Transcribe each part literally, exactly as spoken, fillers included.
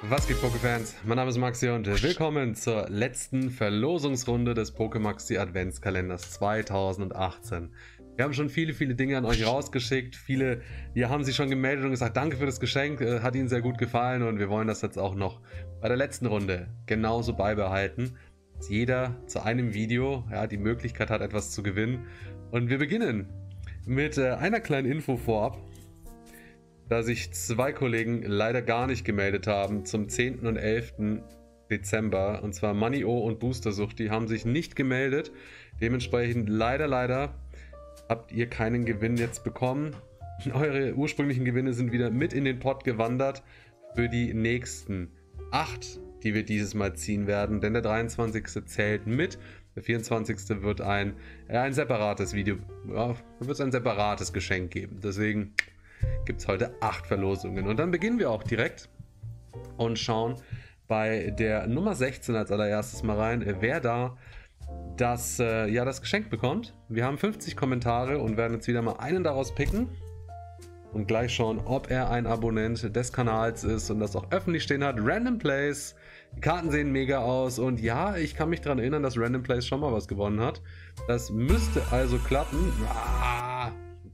Was geht, Pokéfans? Mein Name ist Maxi und willkommen zur letzten Verlosungsrunde des Pokemaxi Adventskalenders zweitausendachtzehn. Wir haben schon viele, viele Dinge an euch rausgeschickt. Viele, die haben sich schon gemeldet und gesagt, danke für das Geschenk, äh, hat ihnen sehr gut gefallen und wir wollen das jetzt auch noch bei der letzten Runde genauso beibehalten, dass jeder zu einem Video ja, die Möglichkeit hat, etwas zu gewinnen. Und wir beginnen mit äh, einer kleinen Info vorab. Da sich zwei Kollegen leider gar nicht gemeldet haben zum zehnten und elften Dezember, und zwar Money-O und Boostersucht, die haben sich nicht gemeldet. Dementsprechend leider, leider habt ihr keinen Gewinn jetzt bekommen. Eure ursprünglichen Gewinne sind wieder mit in den Pot gewandert für die nächsten acht, die wir dieses Mal ziehen werden, denn der dreiundzwanzigste zählt mit. Der vierundzwanzigste wird ein, äh, ein separates Video, ja, wird es ein separates Geschenk geben. Deswegen gibt es heute acht Verlosungen. Und dann beginnen wir auch direkt und schauen bei der Nummer sechzehn als allererstes mal rein, wer da das, äh, ja, das Geschenk bekommt. Wir haben fünfzig Kommentare und werden jetzt wieder mal einen daraus picken und gleich schauen, ob er ein Abonnent des Kanals ist und das auch öffentlich stehen hat. Random Plays, die Karten sehen mega aus und ja, ich kann mich daran erinnern, dass Random Plays schon mal was gewonnen hat. Das müsste also klappen. Ah,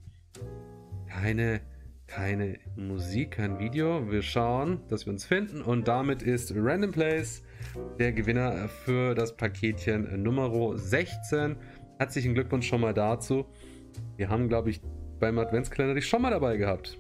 keine Keine Musik, kein Video. Wir schauen, dass wir uns finden und damit ist Random Plays der Gewinner für das Paketchen Nummer sechzehn. Herzlichen Glückwunsch schon mal dazu. Wir haben, glaube ich, beim Adventskalender dich schon mal dabei gehabt.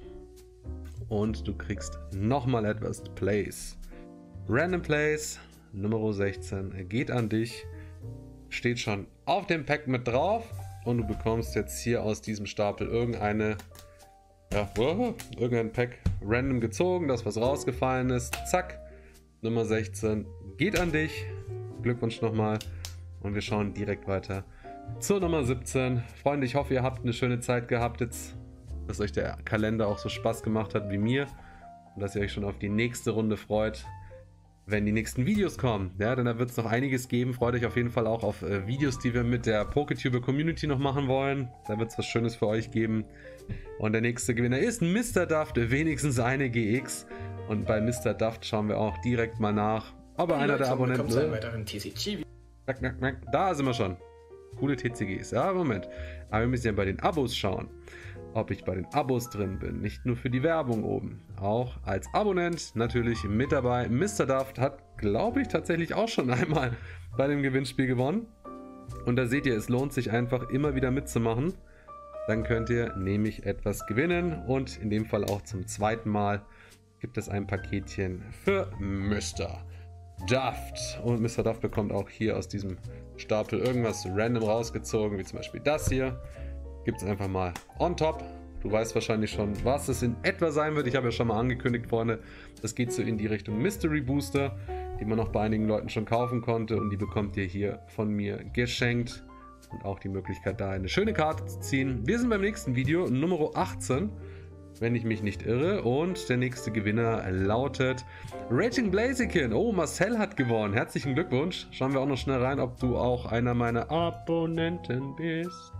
Und du kriegst nochmal etwas Plays. Random Plays Nummer sechzehn geht an dich. Steht schon auf dem Pack mit drauf und du bekommst jetzt hier aus diesem Stapel irgendeine Ja, oh, irgendein Pack random gezogen, das was rausgefallen ist. Zack, Nummer sechzehn geht an dich. Glückwunsch nochmal. Und wir schauen direkt weiter zur Nummer siebzehn. Freunde, ich hoffe, ihr habt eine schöne Zeit gehabt jetzt, dass euch der Kalender auch so Spaß gemacht hat wie mir. Und dass ihr euch schon auf die nächste Runde freut, wenn die nächsten Videos kommen. Ja, denn da wird es noch einiges geben. Freut euch auf jeden Fall auch auf äh, Videos, die wir mit der PokeTuber Community noch machen wollen. Da wird es was Schönes für euch geben. Und der nächste Gewinner ist Mister Duft, wenigstens eine G X. Und bei Mister Duft schauen wir auch direkt mal nach, ob er einer der Abonnenten ist. Da sind wir schon. Coole T C Gs. Ja, Moment. Aber wir müssen ja bei den Abos schauen, ob ich bei den Abos drin bin. Nicht nur für die Werbung oben. Auch als Abonnent natürlich mit dabei. Mister Duft hat, glaube ich, tatsächlich auch schon einmal bei dem Gewinnspiel gewonnen. Und da seht ihr, es lohnt sich einfach immer wieder mitzumachen. Dann könnt ihr nämlich etwas gewinnen. Und in dem Fall auch zum zweiten Mal gibt es ein Paketchen für Mister Duft. Und Mister Duft bekommt auch hier aus diesem Stapel irgendwas random rausgezogen, wie zum Beispiel das hier. Gibt es einfach mal on top. Du weißt wahrscheinlich schon, was es in etwa sein wird. Ich habe ja schon mal angekündigt vorne, das geht so in die Richtung Mystery Booster, die man noch bei einigen Leuten schon kaufen konnte. Und die bekommt ihr hier von mir geschenkt. Und auch die Möglichkeit, da eine schöne Karte zu ziehen. Wir sind beim nächsten Video, Nummer achtzehn, wenn ich mich nicht irre. Und der nächste Gewinner lautet Raging Blaziken. Oh, Marcel hat gewonnen. Herzlichen Glückwunsch. Schauen wir auch noch schnell rein, ob du auch einer meiner Abonnenten bist.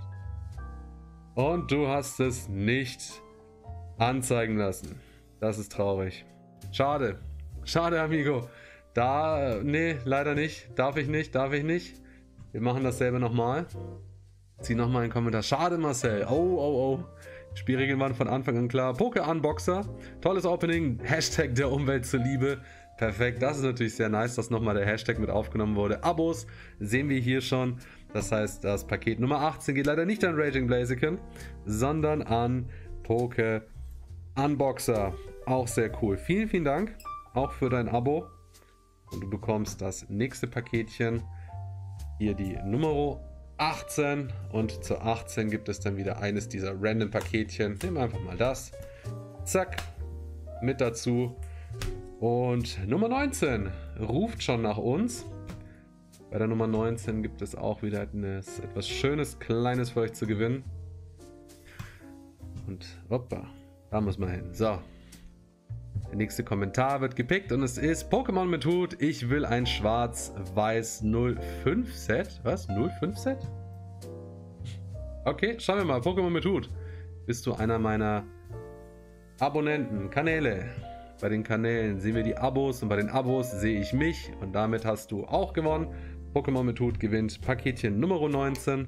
Und du hast es nicht anzeigen lassen. Das ist traurig. Schade. Schade, Amigo. Da, nee, leider nicht. Darf ich nicht, darf ich nicht. Wir machen dasselbe nochmal. Zieh nochmal einen Kommentar. Schade, Marcel. Oh, oh, oh. Spielregeln waren von Anfang an klar. Poke-Unboxer. Tolles Opening. Hashtag der Umwelt zuliebe. Perfekt. Das ist natürlich sehr nice, dass nochmal der Hashtag mit aufgenommen wurde. Abos sehen wir hier schon. Das heißt, das Paket Nummer achtzehn geht leider nicht an Raging Blaziken, sondern an Poke-Unboxer. Auch sehr cool. Vielen, vielen Dank. Auch für dein Abo. Und du bekommst das nächste Paketchen. Hier die Nummer achtzehn. Und zur achtzehn gibt es dann wieder eines dieser random Paketchen. Nehmen wir einfach mal das. Zack. Mit dazu. Und Nummer neunzehn ruft schon nach uns. Bei der Nummer neunzehn gibt es auch wieder etwas, etwas Schönes, Kleines für euch zu gewinnen. Und hoppa, da muss man hin. So. Der nächste Kommentar wird gepickt und es ist Pokémon mit Hut. Ich will ein schwarz-weiß null fünf Set. Was? null fünf Set? Okay, schauen wir mal. Pokémon mit Hut. Bist du einer meiner Abonnenten, Kanäle? Bei den Kanälen sehen wir die Abos und bei den Abos sehe ich mich und damit hast du auch gewonnen. Pokémon mit Hut gewinnt Paketchen Nummer neunzehn.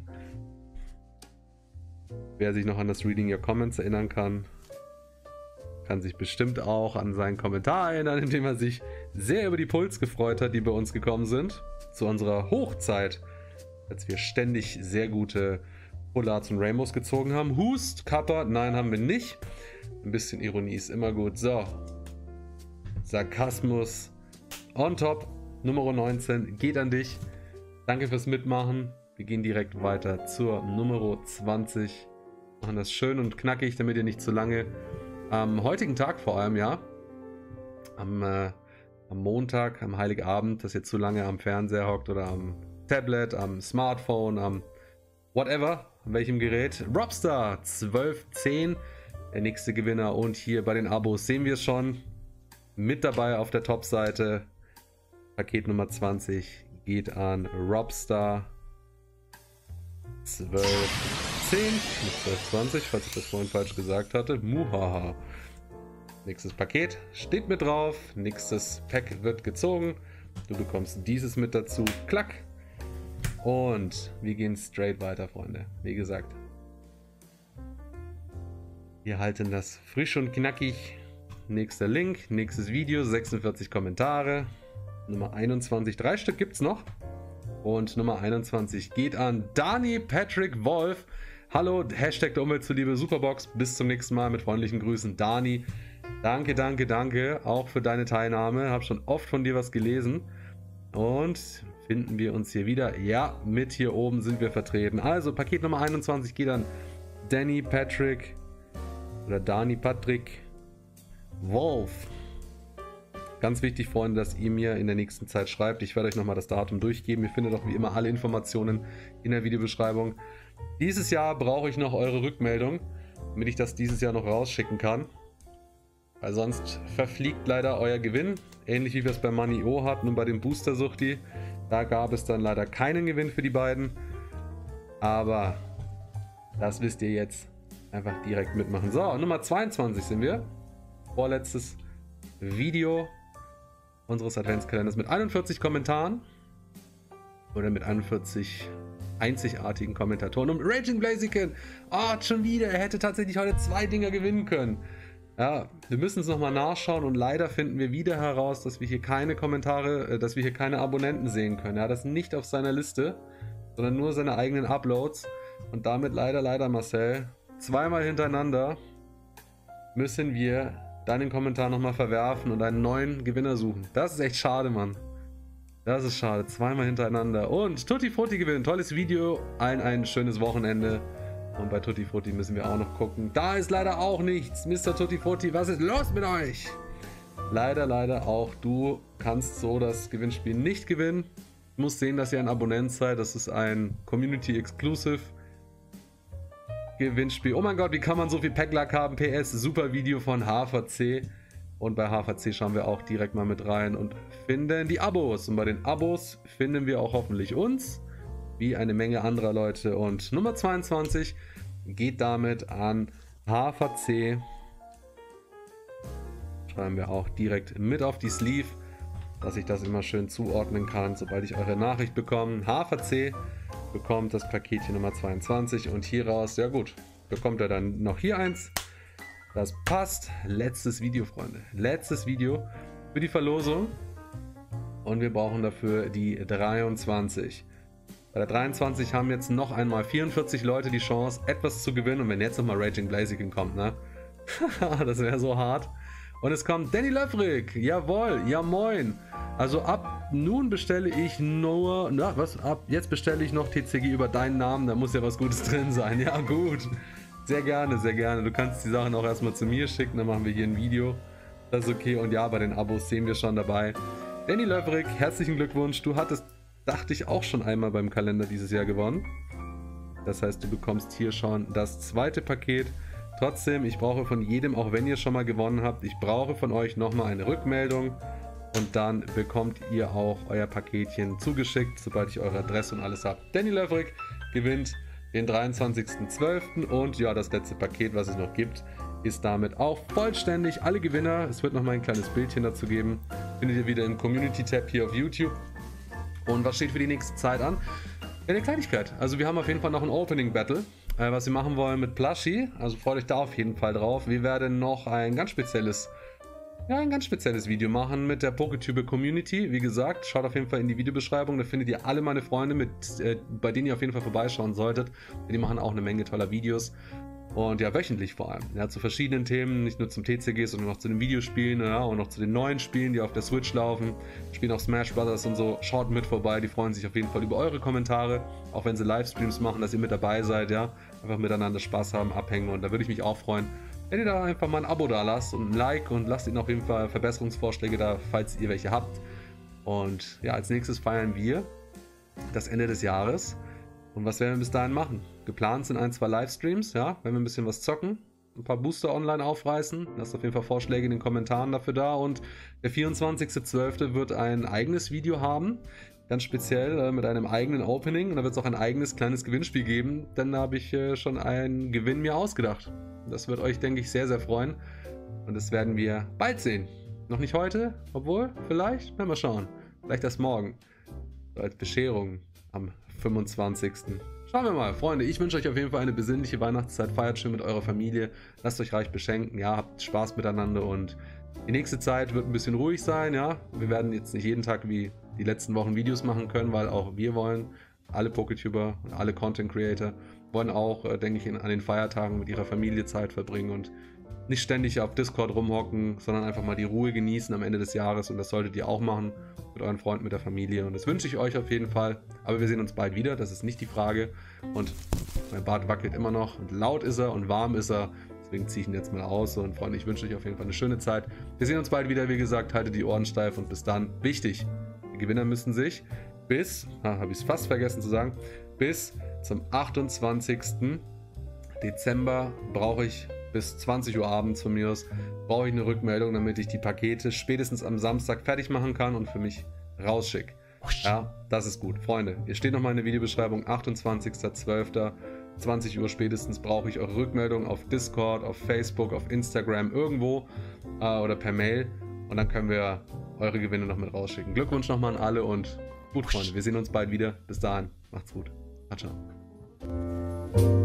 Wer sich noch an das Reading Your Comments erinnern kann, kann sich bestimmt auch an seinen Kommentar erinnern, in dem er sich sehr über die Pulls gefreut hat, die bei uns gekommen sind. Zu unserer Hochzeit, als wir ständig sehr gute Polars und Rainbows gezogen haben. Hust, Kappa, nein, haben wir nicht. Ein bisschen Ironie ist immer gut. So. Sarkasmus on top. Nummer neunzehn geht an dich. Danke fürs Mitmachen. Wir gehen direkt weiter zur Nummer zwanzig. Machen das schön und knackig, damit ihr nicht zu lange am heutigen Tag vor allem, ja, am, äh, am Montag, am Heiligabend, dass ihr zu lange am Fernseher hockt oder am Tablet, am Smartphone, am whatever, an welchem Gerät. Robstar zwölf zehn, der nächste Gewinner. Und hier bei den Abos sehen wir es schon. Mit dabei auf der Top-Seite. Paket Nummer zwanzig geht an Robstar zwölf zehn, nicht zwölf zwanzig, falls ich das vorhin falsch gesagt hatte. Muhaha. Nächstes Paket steht mit drauf. Nächstes Pack wird gezogen. Du bekommst dieses mit dazu. Klack. Und wir gehen straight weiter, Freunde. Wie gesagt. Wir halten das frisch und knackig. Nächster Link, nächstes Video, sechsundvierzig Kommentare. Nummer einundzwanzig, drei Stück gibt es noch. Und Nummer einundzwanzig geht an Dani Patrick Wolf. Hallo, Hashtag der Umwelt zuliebe Superbox. Bis zum nächsten Mal mit freundlichen Grüßen, Dani. Danke, danke, danke auch für deine Teilnahme. Habe schon oft von dir was gelesen. Und finden wir uns hier wieder? Ja, mit hier oben sind wir vertreten. Also, Paket Nummer einundzwanzig geht an Danny Patrick oder Dani Patrick Wolf. Ganz wichtig, Freunde, dass ihr mir in der nächsten Zeit schreibt. Ich werde euch nochmal das Datum durchgeben. Ihr findet auch wie immer alle Informationen in der Videobeschreibung. Dieses Jahr brauche ich noch eure Rückmeldung, damit ich das dieses Jahr noch rausschicken kann. Weil sonst verfliegt leider euer Gewinn. Ähnlich wie wir es bei Money.O hatten und bei dem Booster Suchti. Da gab es dann leider keinen Gewinn für die beiden. Aber das wisst ihr jetzt. Einfach direkt mitmachen. So, Nummer zweiundzwanzig sind wir. Vorletztes Video unseres Adventskalenders mit einundvierzig Kommentaren. Oder mit einundvierzig einzigartigen Kommentatoren. Und Raging Blaziken, oh, schon wieder, er hätte tatsächlich heute zwei Dinger gewinnen können. Ja, wir müssen es nochmal nachschauen und leider finden wir wieder heraus, dass wir hier keine Kommentare, dass wir hier keine Abonnenten sehen können. Er hat das nicht auf seiner Liste, sondern nur seine eigenen Uploads. Und damit leider, leider, Marcel, zweimal hintereinander müssen wir deinen Kommentar nochmal verwerfen und einen neuen Gewinner suchen. Das ist echt schade, Mann. Das ist schade. Zweimal hintereinander. Und Tutti Frutti gewinnt. Tolles Video. Allen ein schönes Wochenende. Und bei Tutti Frutti müssen wir auch noch gucken. Da ist leider auch nichts. Mister Tutti Frutti, was ist los mit euch? Leider, leider auch du kannst so das Gewinnspiel nicht gewinnen. Du musst sehen, dass ihr ein Abonnent seid. Das ist ein Community Exclusive Gewinnspiel. Oh mein Gott, wie kann man so viel Packlack haben? P S, super Video von H V C. Und bei H V C schauen wir auch direkt mal mit rein und finden die Abos. Und bei den Abos finden wir auch hoffentlich uns, wie eine Menge anderer Leute. Und Nummer zweiundzwanzig geht damit an H V C. Schreiben wir auch direkt mit auf die Sleeve, dass ich das immer schön zuordnen kann, sobald ich eure Nachricht bekomme. H V C bekommt das Paketchen Nummer zweiundzwanzig und hier raus, ja gut, bekommt er dann noch hier eins. Das passt. Letztes Video, Freunde. Letztes Video für die Verlosung. Und wir brauchen dafür die dreiundzwanzig. Bei der dreiundzwanzig haben jetzt noch einmal vierundvierzig Leute die Chance, etwas zu gewinnen. Und wenn jetzt nochmal Raging Blaziken kommt, ne? Das wäre so hart. Und es kommt Danny Löffrig. Jawohl, ja moin. Also ab nun bestelle ich nur, na was, ab jetzt bestelle ich noch T C G über deinen Namen. Da muss ja was Gutes drin sein. Ja gut. Sehr gerne, sehr gerne. Du kannst die Sachen auch erstmal zu mir schicken, dann machen wir hier ein Video. Das ist okay. Und ja, bei den Abos sehen wir schon dabei. Danny Löffrig, herzlichen Glückwunsch. Du hattest, dachte ich, auch schon einmal beim Kalender dieses Jahr gewonnen. Das heißt, du bekommst hier schon das zweite Paket. Trotzdem, ich brauche von jedem, auch wenn ihr schon mal gewonnen habt, ich brauche von euch nochmal eine Rückmeldung. Und dann bekommt ihr auch euer Paketchen zugeschickt, sobald ich eure Adresse und alles habe. Danny Löffrig gewinnt den dreiundzwanzigsten zwölften und ja, das letzte Paket, was es noch gibt, ist damit auch vollständig. Alle Gewinner, es wird noch mal ein kleines Bildchen dazu geben, findet ihr wieder im Community-Tab hier auf YouTube. Und was steht für die nächste Zeit an? Ja, eine Kleinigkeit. Also wir haben auf jeden Fall noch ein Opening-Battle, äh, was wir machen wollen mit Plushie. Also freut euch da auf jeden Fall drauf. Wir werden noch ein ganz spezielles, ja, ein ganz spezielles Video machen mit der PokeTuber Community. Wie gesagt, schaut auf jeden Fall in die Videobeschreibung. Da findet ihr alle meine Freunde, mit, äh, bei denen ihr auf jeden Fall vorbeischauen solltet. Die machen auch eine Menge toller Videos. Und ja, wöchentlich vor allem. Ja, zu verschiedenen Themen, nicht nur zum T C G, sondern auch zu den Videospielen, ja, und noch zu den neuen Spielen, die auf der Switch laufen. Spielen auch Smash Brothers und so. Schaut mit vorbei, die freuen sich auf jeden Fall über eure Kommentare. Auch wenn sie Livestreams machen, dass ihr mit dabei seid, ja. Einfach miteinander Spaß haben, abhängen, und da würde ich mich auch freuen, wenn ihr da einfach mal ein Abo da lasst und ein Like, und lasst ihnen auf jeden Fall Verbesserungsvorschläge da, falls ihr welche habt. Und ja, als nächstes feiern wir das Ende des Jahres. Und was werden wir bis dahin machen? Geplant sind ein, zwei Livestreams, ja, wenn wir ein bisschen was zocken, ein paar Booster online aufreißen. Lasst auf jeden Fall Vorschläge in den Kommentaren dafür da. Und der vierundzwanzigster zwölfte wird ein eigenes Video haben, ganz speziell äh, mit einem eigenen Opening. Und da wird es auch ein eigenes kleines Gewinnspiel geben, denn da habe ich äh, schon einen Gewinn mir ausgedacht. Das wird euch, denke ich, sehr, sehr freuen. Und das werden wir bald sehen. Noch nicht heute, obwohl, vielleicht, werden wir schauen. Vielleicht erst morgen. So als Bescherung am fünfundzwanzigsten Schauen wir mal, Freunde. Ich wünsche euch auf jeden Fall eine besinnliche Weihnachtszeit. Feiert schön mit eurer Familie. Lasst euch reich beschenken. Ja, habt Spaß miteinander. Und die nächste Zeit wird ein bisschen ruhig sein. Ja, wir werden jetzt nicht jeden Tag wie die letzten Wochen Videos machen können, weil auch wir wollen, alle PokeTuber und alle Content Creator wollen auch, äh, denke ich, in, an den Feiertagen mit ihrer Familie Zeit verbringen und nicht ständig auf Discord rumhocken, sondern einfach mal die Ruhe genießen am Ende des Jahres. Und das solltet ihr auch machen mit euren Freunden, mit der Familie. Und das wünsche ich euch auf jeden Fall. Aber wir sehen uns bald wieder, das ist nicht die Frage. Und mein Bart wackelt immer noch. Und laut ist er und warm ist er. Deswegen ziehe ich ihn jetzt mal aus. Und Freunde, ich wünsche euch auf jeden Fall eine schöne Zeit. Wir sehen uns bald wieder. Wie gesagt, haltet die Ohren steif. Und bis dann, wichtig, die Gewinner müssen sich bis, ah, habe ich es fast vergessen zu sagen, bis zum achtundzwanzigsten Dezember brauche ich bis zwanzig Uhr abends von mir aus, brauche ich eine Rückmeldung, damit ich die Pakete spätestens am Samstag fertig machen kann und für mich rausschicke. Ja, das ist gut. Freunde, ihr steht nochmal in der Videobeschreibung, achtundzwanzigster zwölfter zwanzig Uhr spätestens brauche ich eure Rückmeldung auf Discord, auf Facebook, auf Instagram, irgendwo äh, oder per Mail, und dann können wir eure Gewinne noch mit rausschicken. Glückwunsch nochmal an alle und gut, Freunde, wir sehen uns bald wieder. Bis dahin, macht's gut. Ciao, ciao.